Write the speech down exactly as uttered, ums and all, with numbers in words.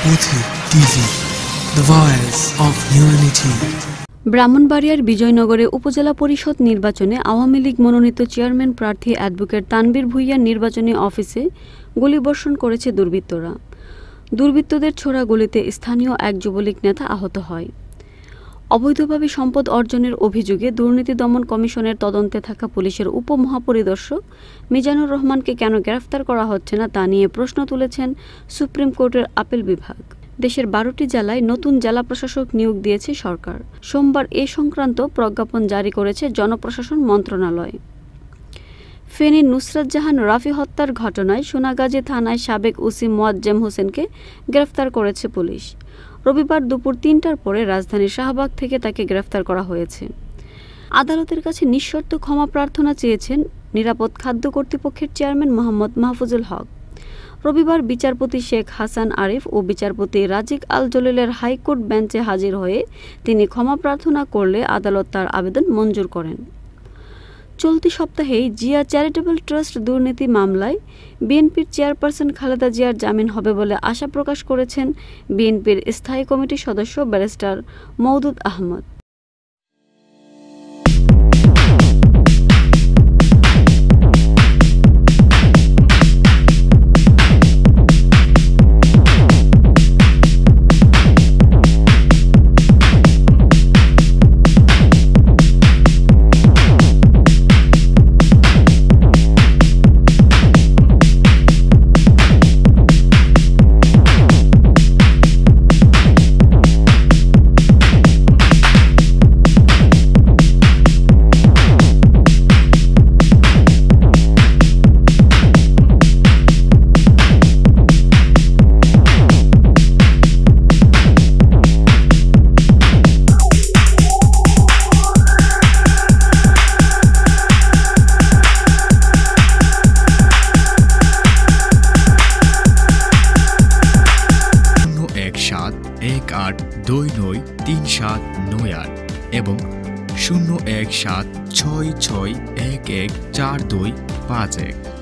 পথিক TV, the voice of humanity। ব্রাহ্মণবাড়িয়ার বিজয়নগরে উপজেলা পরিষদ নির্বাচনে আওয়ামী লীগ মনোনীত চেয়ারম্যান প্রার্থী অ্যাডভোকেট তানবীর ভূঁইয়ার নির্বাচনী অফিসে গুলিবর্ষণ করেছে দুর্বৃত্তরা। দুর্বৃত্তদের ছোড়া গুলিতে স্থানীয় এক যুবলীগ নেতা আহত হয়। অবৈধভাবে সম্পদ অর্জনের অভিযোগে দুর্নীতি দমন কমিশনের তদন্তে থাকা পুলিশের উপমহাপরিদর্শক মিজানুর রহমানকে কেন গ্রেফতার করা হচ্ছে না তা নিয়ে প্রশ্ন তুলেছেন সুপ্রিম কোর্টের আপিল বিভাগ। দেশের বারোটি জেলায় নতুন জেলা প্রশাসক নিয়োগ দিয়েছে সরকার। সোমবার এ সংক্রান্ত প্রজ্ঞাপন জারি করেছে জনপ্রশাসন মন্ত্রণালয়। ফেনীর নুসরাত জাহান রাফি হত্যার ঘটনায় সোনাগাজী থানায় সাবেক ওসি মোয়াজ্জেম হোসেনকে গ্রেফতার করেছে পুলিশ। রবিবার দুপুর তিনটার পরে রাজধানীর শাহবাগ থেকে তাকে গ্রেফতার করা হয়েছে। আদালতের কাছে নিঃশর্ত ক্ষমা প্রার্থনা চেয়েছেন নিরাপদ খাদ্য কর্তৃপক্ষের চেয়ারম্যান মোহাম্মদ মাহফুজুল হক। রবিবার বিচারপতি শেখ হাসান আরিফ ও বিচারপতি রাজিক আল জলিলের হাইকোর্ট বেঞ্চে হাজির হয়ে তিনি ক্ষমা প্রার্থনা করলে আদালত তার আবেদন মঞ্জুর করেন। চলতি সপ্তাহেই জিয়া চ্যারিটেবল ট্রাস্ট দুর্নীতি মামলায় বিএনপির চেয়ারপারসন খালেদা জিয়ার জামিন হবে বলে আশা প্রকাশ করেছেন বিএনপির স্থায়ী কমিটির সদস্য ব্যারিস্টার মওদুদ আহমদ। সাত এক আট দুই নয় তিন সাত নয় আট এবং শূন্য এক সাত ছয় ছয় এক এক চার দুই পাঁচ এক।